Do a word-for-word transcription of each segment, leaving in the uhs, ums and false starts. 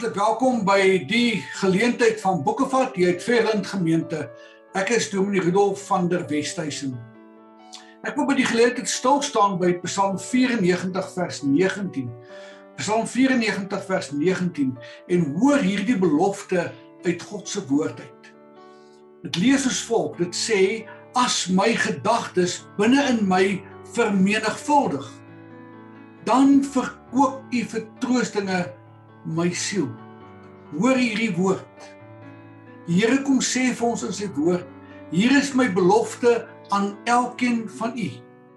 Hartlik welkom by die geleentheid van Boekevat, die Uitverend gemeente. Ek is Dominee Rudolf van der Westhuizen. Ek wil by die geleentheid stilstaan by Psalm vyf-en-negentig vers negentien. Psalm vyf-en-negentig vers negentien en hoor hierdie belofte uit God se woord uit. Dit lees as volg, dit sê, as my gedagtes binne in my vermenigvuldig, dan verkoop u vertroostinge my siel. Hoor hierdie woord. Die Here kom sê vir ons in sy woord, hier is my belofte aan elkeen van u.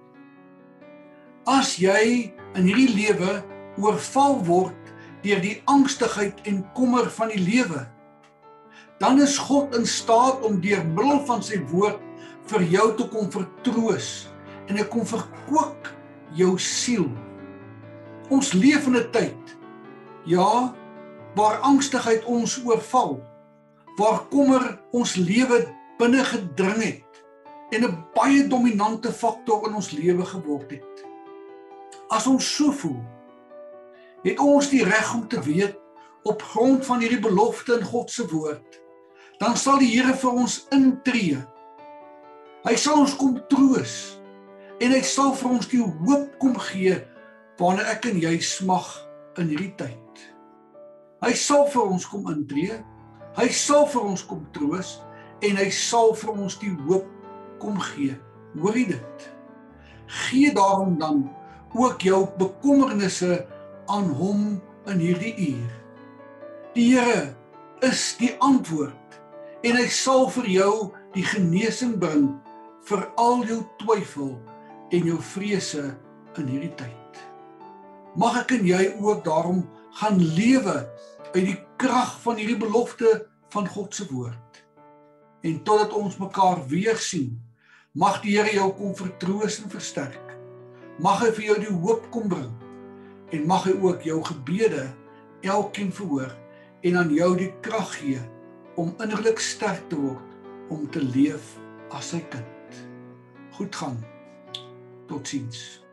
As jy in hierdie lewe oorval word deur die angstigheid en kommer van die lewe, dan is God in staat om deur middel van sy woord vir jou te kom vertroos en hy kom verkoop jou siel. Ons leef in 'n tyd, ja, waar angstigheid ons oorval, waar kommer ons lewe binne gedring het en 'n baie dominante faktor in ons lewe geword het. As ons so voel, het ons die reg om te weet, op grond van hierdie belofte in God se woord, dan sal die Here vir ons intree. Hy sal ons kom troos en hy sal vir ons die hoop kom gee waarna ek en jy smag in hierdie tyd. Hy sal vir ons kom intree, hy sal vir ons kom troos en hy sal vir ons die hoop kom gee. Hoor jy dit? Gee daarom dan ook jou bekommernisse aan hom in hierdie uur. Die Here is die antwoord en hy sal vir jou die genesing bring vir al jou twyfel en jou vrese in hierdie tyd. Mag ek en jy ook daarom gaan lewe uit die krag van hierdie belofte van God se woord. En totdat ons mekaar weer sien, mag die Here jou kom vertroos en versterk. Mag hy vir jou die hoop kom bring en mag hy ook jou gebede elkeen verhoor en aan jou die krag gee om innerlik sterk te word om te leef as sy kind. Goed gaan. Totsiens.